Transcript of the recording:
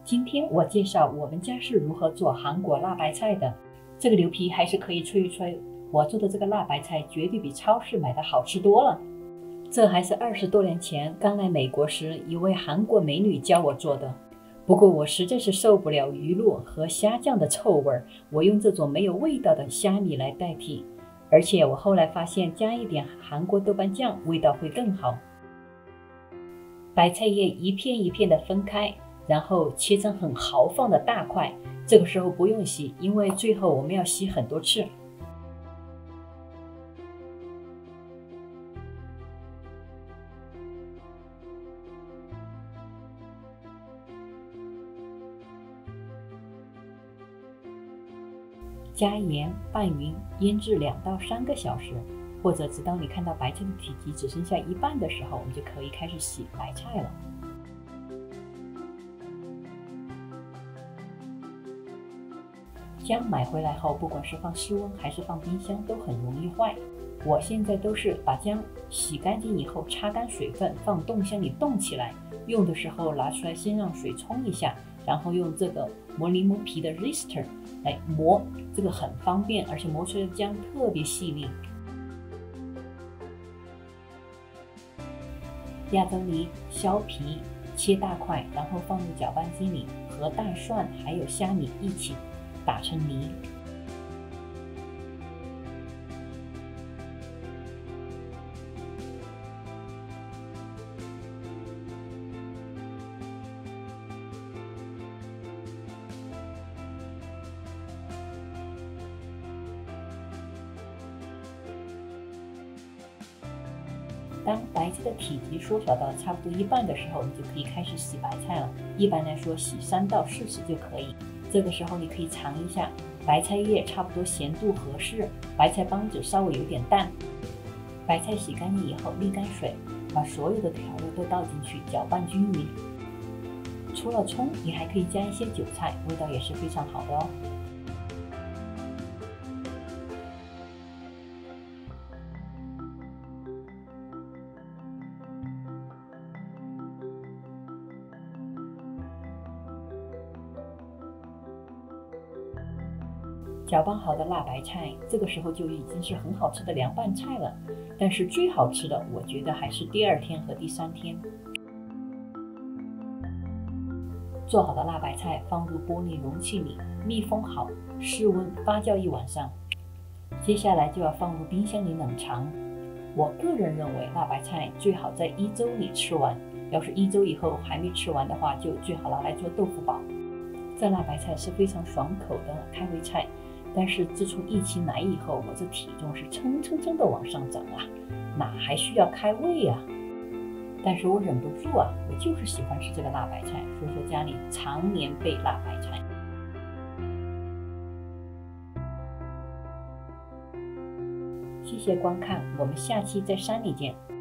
今天我介绍我们家是如何做韩国辣白菜的。这个牛皮还是可以吹一吹，我做的这个辣白菜绝对比超市买的好吃多了。这还是20多年前刚来美国时一位韩国美女教我做的。不过我实在是受不了鱼露和虾酱的臭味，我用这种没有味道的虾米来代替。而且我后来发现加一点韩国豆瓣酱味道会更好。白菜叶一片一片的分开，然后切成很豪放的大块，这个时候不用洗，因为最后我们要洗很多次。加盐拌匀，腌制2到3个小时，或者直到你看到白菜的体积只剩下一半的时候，我们就可以开始洗白菜了。姜买回来后，不管是放室温还是放冰箱，都很容易坏。我现在都是把姜洗干净以后擦干水分，放冻箱里冻起来，用的时候拿出来先让水冲一下，然后用这个磨柠檬皮的 Rister 来磨，这个很方便，而且磨出来的姜特别细腻。亚洲梨削皮切大块，然后放入搅拌机里，和大蒜还有虾米一起打成泥。当白菜的体积缩小到差不多一半的时候，你就可以开始洗白菜了。一般来说，洗3到4次就可以。这个时候你可以尝一下，白菜叶差不多咸度合适，白菜帮子稍微有点淡。白菜洗干净以后沥干水，把所有的调料都倒进去，搅拌均匀。除了葱，你还可以加一些韭菜，味道也是非常好的哦。搅拌好的辣白菜，这个时候就已经是很好吃的凉拌菜了。但是最好吃的，我觉得还是第2天和第3天。做好的辣白菜放入玻璃容器里，密封好，室温发酵1晚上。接下来就要放入冰箱里冷藏。我个人认为辣白菜最好在1周里吃完，要是1周以后还没吃完的话，就最好拿来做豆腐煲。这辣白菜是非常爽口的开胃菜。但是自从疫情来以后，我这体重是蹭的往上涨啊，哪还需要开胃啊？但是我忍不住啊，我就是喜欢吃这个辣白菜，所以说家里常年备辣白菜。谢谢观看，我们下期在山里见。